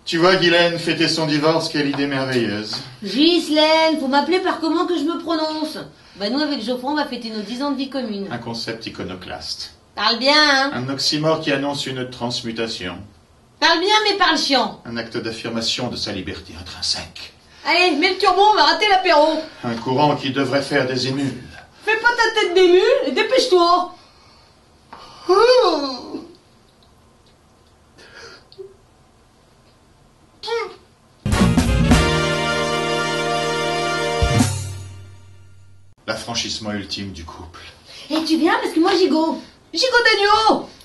Tu vois, Guylaine, fêter son divorce, quelle idée merveilleuse. Ghislaine, faut m'appeler par comment que je me prononce. Bah nous, avec Geoffroy, on va fêter nos 10 ans de vie commune. Un concept iconoclaste. Parle bien, hein. Un oxymore qui annonce une transmutation. Parle bien, mais parle chiant. Un acte d'affirmation de sa liberté intrinsèque. Allez, mets le turbo, on va rater l'apéro. Un courant qui devrait faire des émules. Fais pas ta tête d'émule et dépêche-toi. L'affranchissement ultime du couple. Et tu viens parce que moi gigot. Gigot d'agneau.